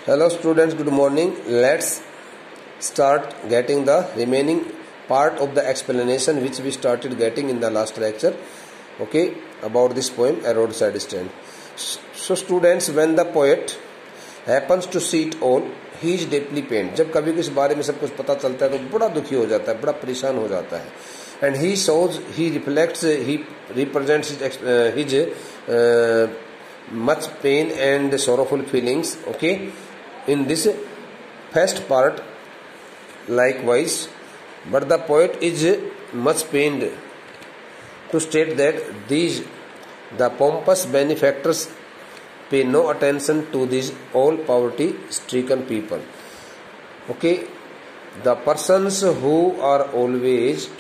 Hello students, good morning. Let's start getting the remaining part of the explanation which we started getting in the last lecture. Okay, about this poem, A Roadside Stand. So students, when the poet happens to see it all, he is deeply pained. जब कभी किस बारे में सब कुछ पता चलता है तो बड़ा दुखी हो जाता है, बड़ा परेशान हो जाता है. And he shows, he reflects, he represents his much pain and sorrowful feelings. Okay, in this first part likewise, but the poet is much pained to state that the pompous benefactors pay no attention to these all poverty stricken people. Okay, the persons who are always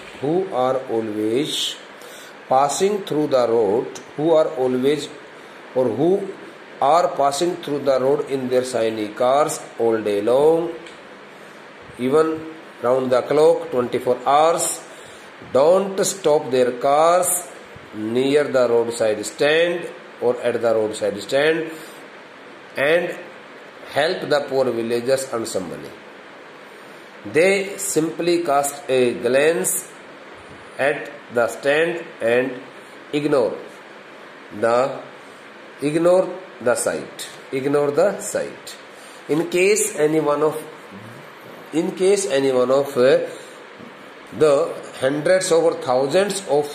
passing through the road, who are passing through the road in their shiny cars all day long, even round the clock, 24 hours, don't stop their cars near the roadside stand or at the roadside stand and help the poor villagers earn some money. They simply cast a glance at the stand and ignore the sight. In case any one of the hundreds or thousands of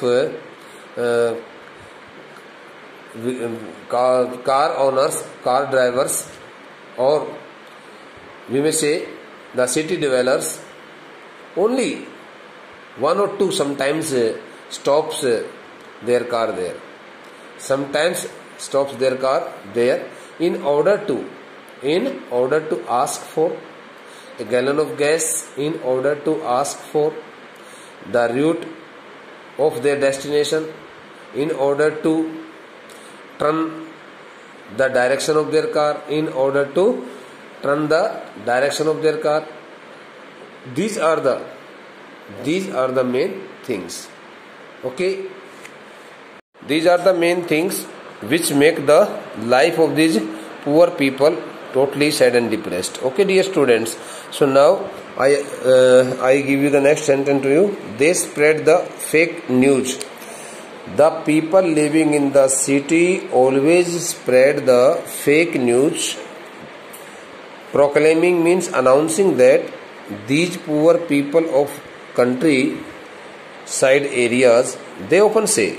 car owners, car drivers, or we may say the city dwellers, only one or two sometimes stops their car there. Sometimes stops their car there in order to ask for a gallon of gas, in order to ask for the route of their destination, in order to turn the direction of their car, in order to turn the direction of their car. These are the main things. Okay, these are the main things which make the life of these poor people totally sad and depressed. Okay, dear students, so now I give you the next sentence to you. They spread the fake news. The people living in the city always spread the fake news. Proclaiming means announcing that these poor people of country side areas, they often say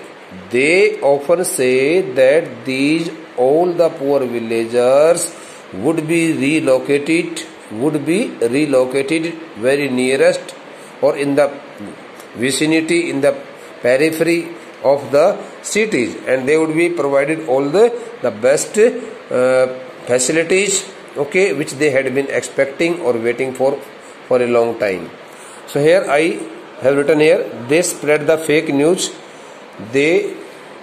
that these all the poor villagers would be relocated very nearest or in the vicinity, in the periphery of the cities, and they would be provided all the best facilities, okay, which they had been expecting or waiting for a long time. So here I have written here, they spread the fake news. They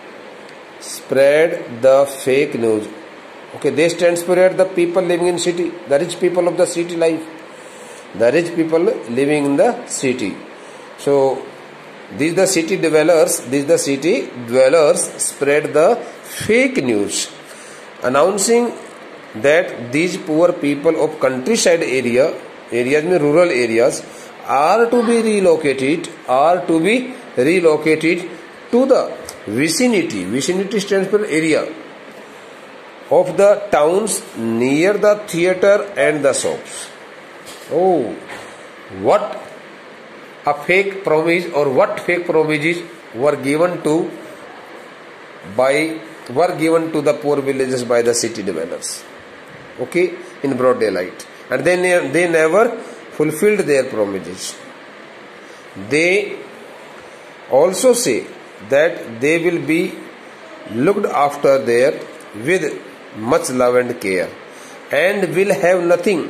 spread the fake news. Okay, they stands for the people living in city, the rich people of the city life, the rich people living in the city. So these the city dwellers spread the fake news, announcing that these poor people of countryside areas mean rural areas are to be relocated to the vicinity stands for area of the towns near the theatre and the shops. Oh, what fake promises were given to the poor villages by the city dwellers, okay, in broad daylight, and they never fulfilled their promises. They also say that they will be looked after there with much love and care, and will have nothing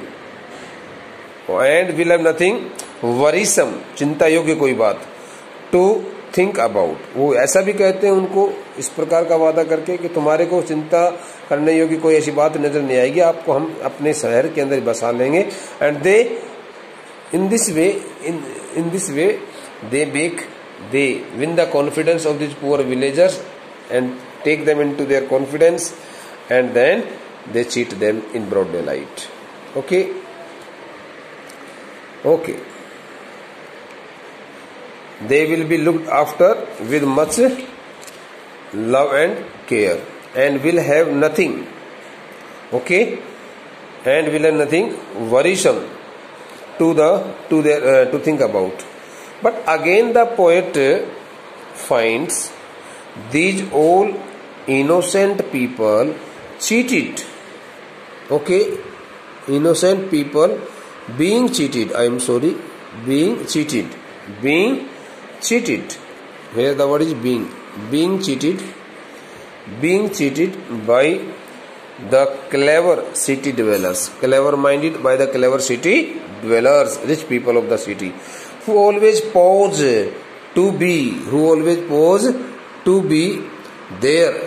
worrisome, चिंता योग्य कोई बात, to think about. वो ऐसा भी कहते हैं उनको इस प्रकार का वादा करके कि तुम्हारे को चिंता करने योग्य कोई ऐसी बात नजर नहीं आएगी, आपको हम अपने शहर के अंदर बसा लेंगे. And they in this way they win the confidence of these poor villagers and take them into their confidence, and then they cheat them in broad daylight. Okay. Okay. They will be looked after with much love and care, and will have nothing. Okay, and will have nothing worrisome to think about. But again, the poet finds these all innocent people cheated. Okay, innocent people being cheated. I am sorry, being cheated. Being cheated. Here the word is being. Being cheated. Being cheated by the clever city dwellers. Clever minded by the clever city dwellers, rich people of the city, who always pose to be. Who always pose to be there.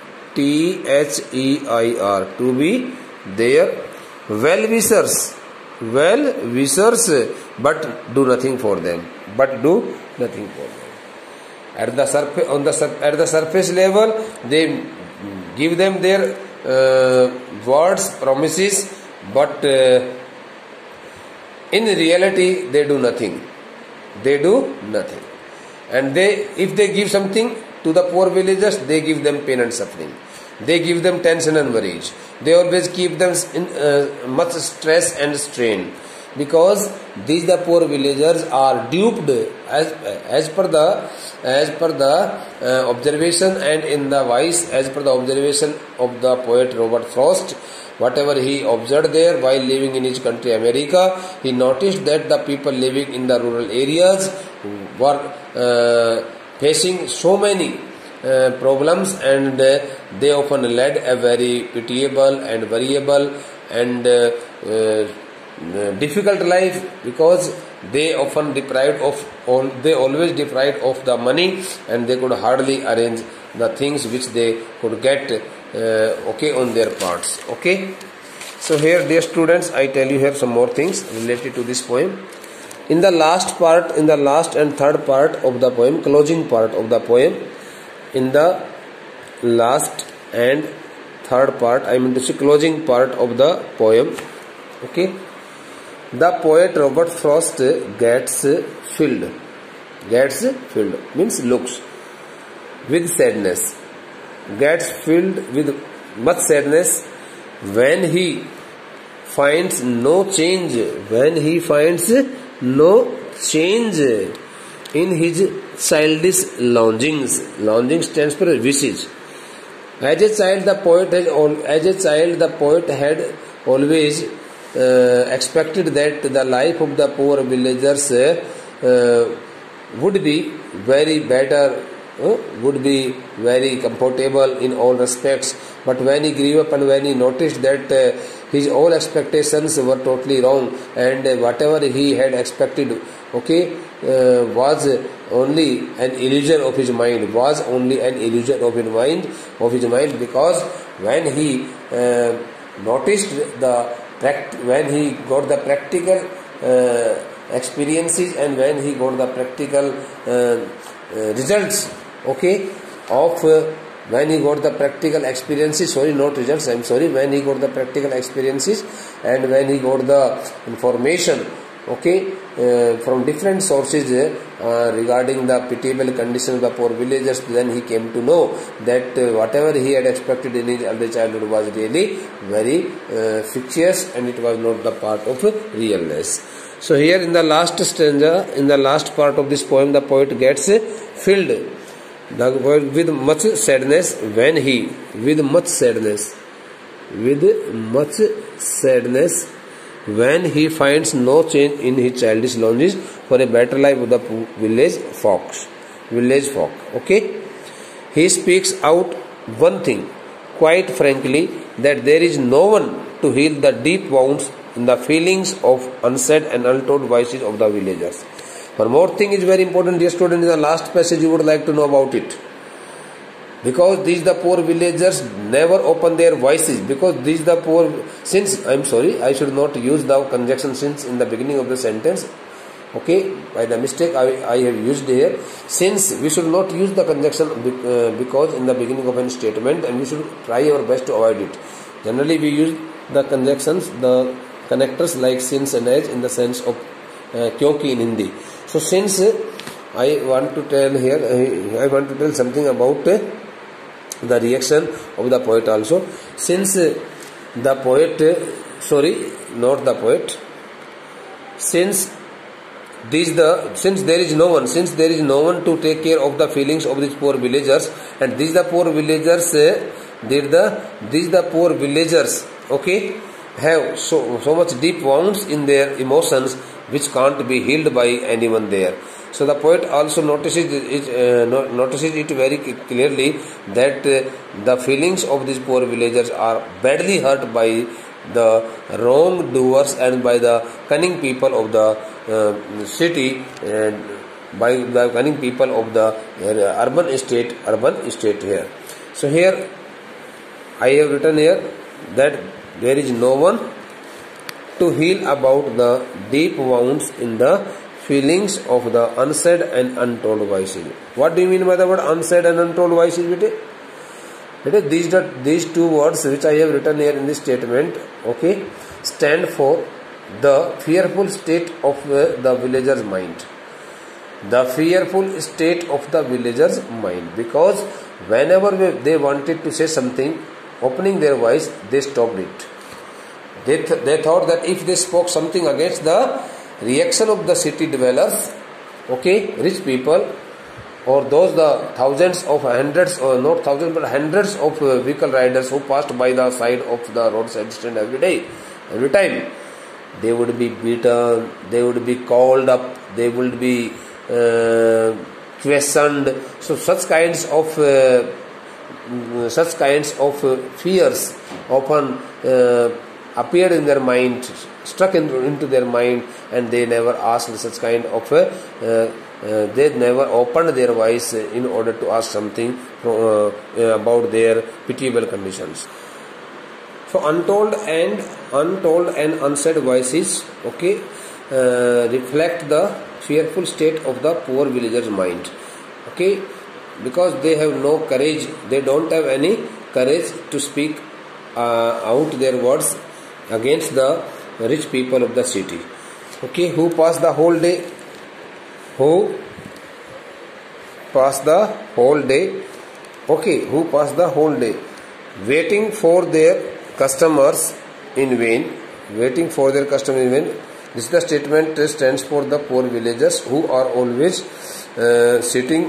THEIR. To be their well-wishers. Well-wishers, but do nothing for them. But do nothing for them. At the surface level, they give them their words, promises, but in reality they do nothing. They do nothing. And if they give something to the poor villagers, they give them pain and suffering. They give them tension and worries. They always keep them in much stress and strain, because these the poor villagers are duped as per the observation and in the wise, as per the observation of the poet Robert Frost. Whatever he observed there while living in his country America, he noticed that the people living in the rural areas were facing so many problems, and they often led a very pitiable and variable and difficult life, because they often they always deprived of the money, and they could hardly arrange the things which they could get on their parts. Okay, so here, dear students, I tell you here some more things related to this poem. In the last and third part of the poem, closing part of the poem, in the last and third part, I mean to say closing part of the poem, okay, the poet Robert Frost gets filled means looks with sadness, gets filled with much sadness when he finds no change in his childish longings. Longings stands for wishes. As a child, the poet had always expected that the life of the poor villagers would be very better, would be very comfortable in all respects. But when he grew up and when he noticed that his all expectations were totally wrong, and whatever he had expected, was only an illusion of his mind, because when he noticed when he got the practical experiences, and when he got the practical results, when he got the practical experiences, when he got the practical experiences, and when he got the information, from different sources regarding the pitiable condition of the poor villagers, then he came to know that whatever he had expected in his early childhood was really very fictitious, and it was not the part of realness. So here in the last stanza, in the last part of this poem, the poet gets filled with much sadness when he, when he finds no change in his childish longings for a better life of the village folk. He speaks out one thing quite frankly, that there is no one to heal the deep wounds in the feelings of unsaid and untold voices of the villagers. One more thing is very important, dear student. In the last passage you would like to know about it, because these the poor villagers never open their voices, because these the poor, since I am sorry, I should not use the conjunction since in the beginning of the sentence, by the mistake I have used here. Since we should not use the conjunction because in the beginning of any statement, and we should try our best to avoid it. Generally we use the conjunctions, the connectors like since and as in the sense of kyonki in Hindi. So since I want to tell something about the reaction of the poet also. Since the poet, not the poet. Since there is no one to take care of the feelings of these poor villagers, and these poor villagers, okay, have so much deep wounds in their emotions which can't be healed by anyone there. So the poet also notices it very clearly that the feelings of these poor villagers are badly hurt by the wrongdoers and by the cunning people of the city, and by the cunning people of the urban estate here. So here I have written here that there is no one to heal about the deep wounds in the feelings of the unsaid and untold voices. What do you mean by the word unsaid and untold voices? These two words which I have written here in this statement, okay, stand for the fearful state of the villager's mind. The fearful state of the villager's mind, because whenever they wanted to say something, opening their voice, they stopped it. They thought that if they spoke something against the reaction of the city dwellers, okay, rich people, or those the thousands of hundreds, or not thousands but hundreds of vehicle riders who passed by the side of the roadside stand every time, they would be beaten, they would be called up, they would be questioned. So such kinds of fears often appeared in their mind, struck into their mind, and they never asked such kind of they never opened their voice in order to ask something about their pitiable conditions. So untold and unsaid voices, okay, reflect the fearful state of the poor villager's mind, okay, because they have no courage, they don't have any courage to speak out their words against the rich people of the city, okay, who pass the whole day waiting for their customers in vain. This is the statement stands for the poor villagers who are always sitting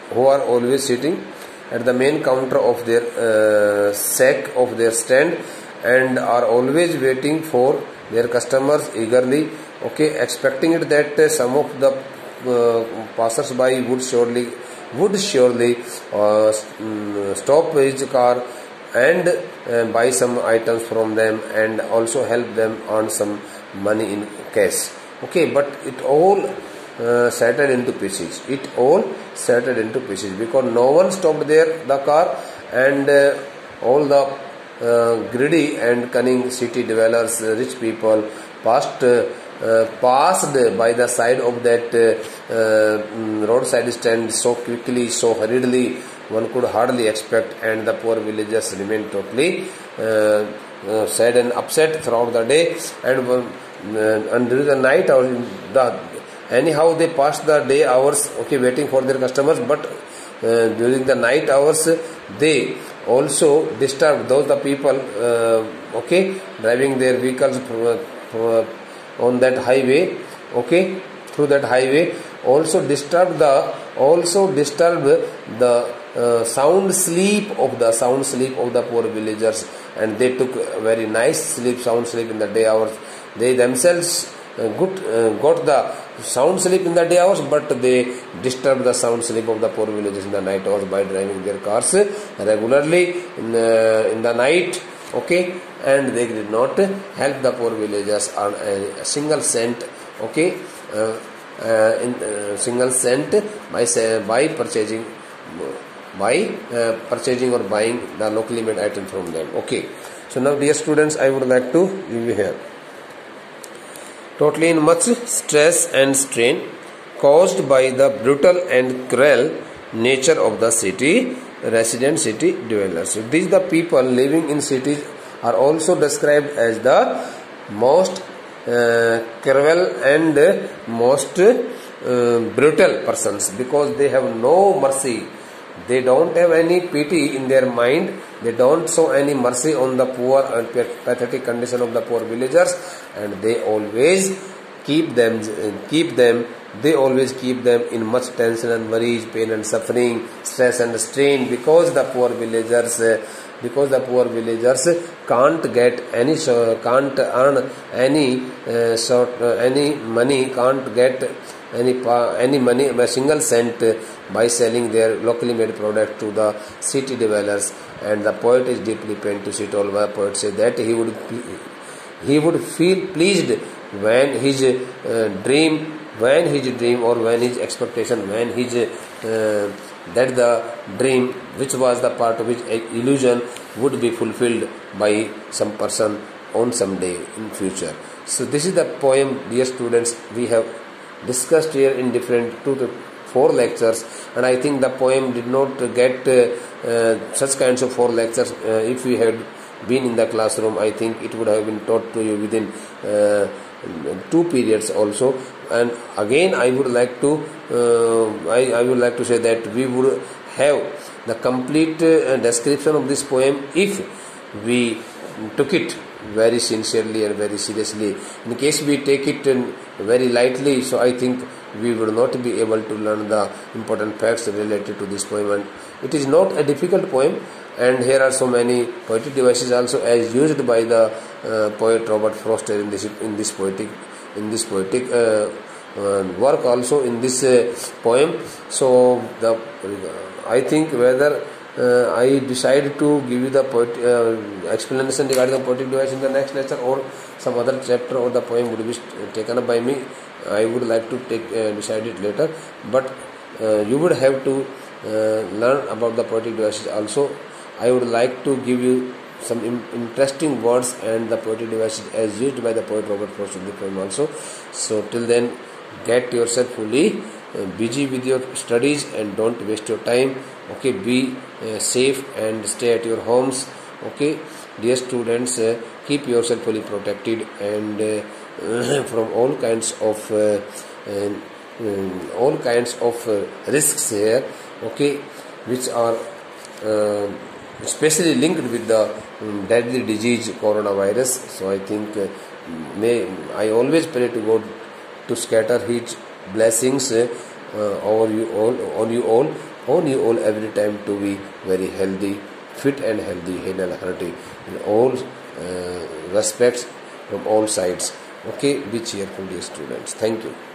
at the main counter of their sack of their stand, and are always waiting for their customers eagerly, okay, expecting it that some of the passers-by would surely stop his car and buy some items from them, and also help them earn some money in cash, okay. But it all shattered into pieces. Because no one stopped the car, and all the greedy and cunning city dwellers, rich people, passed by the side of that roadside stand so quickly, so hurriedly, one could hardly expect, and the poor villagers remained totally sad and upset throughout the day, and during the night hours, anyhow they passed the day hours, okay, waiting for their customers, but during the night hours they also disturbed those the people, okay, driving their vehicles on that highway, okay, through that highway, also disturbed the sound sleep of the poor villagers, and they took a very nice sound sleep in the day hours. They themselves got the sound sleep in the day hours, but they disturbed the sound sleep of the poor villagers in the night hours by driving their cars regularly in the night, okay, and they did not help the poor villagers on a single cent, okay, single cent by purchasing or buying the locally made item from them, okay. So now, dear students, I would like to leave you here. Totally in much stress and strain caused by the brutal and cruel nature of the city dwellers. So these the people living in cities are also described as the most cruel and most brutal persons, because they have no mercy. They don't have any pity in their mind. They don't show any mercy on the poor and pathetic condition of the poor villagers, and they always keep them. They always keep them in much tension and worries, pain and suffering, stress and strain, because the poor villagers can't earn any money, can't get any money, a single cent, by selling their locally made product to the city dwellers. And the poet is deeply pained to see it all. The poet says that he would feel pleased when his dream or when his expectation, that the dream, which was the part of his illusion, would be fulfilled by some person on some day in future. So this is the poem, dear students, we have discussed here in different 2 to 4 lectures, and I think the poem did not get such kinds of 4 lectures. If we had been in the classroom, I think it would have been taught to you within 2 periods also. And again, I would like to say that we would have the complete description of this poem if we took it very sincerely and very seriously. In case we take it very lightly, so I think we would not be able to learn the important facts related to this poem. And it is not a difficult poem, and here are so many poetic devices also as used by the poet Robert Frost in this poetic work also in this poem. So I think whether I decide to give you the explanation regarding the poetic device in the next lecture, or some other chapter or the poem would be taken up by me, I would like to decide it later. But you would have to learn about the poetic devices also. I would like to give you some interesting words and the poetic devices as used by the poet Robert Frost in the poem also. So till then, get yourself fully busy with your studies and don't waste your time. Okay, be safe and stay at your homes. Okay, dear students, keep yourself fully protected and from all kinds of risks here. Okay, which are especially linked with the deadly disease coronavirus. So I think I always pray to God to scatter His blessings on you all every time, to be very healthy, fit and healthy, in all respects from all sides. Okay, be cheerful, dear students. Thank you.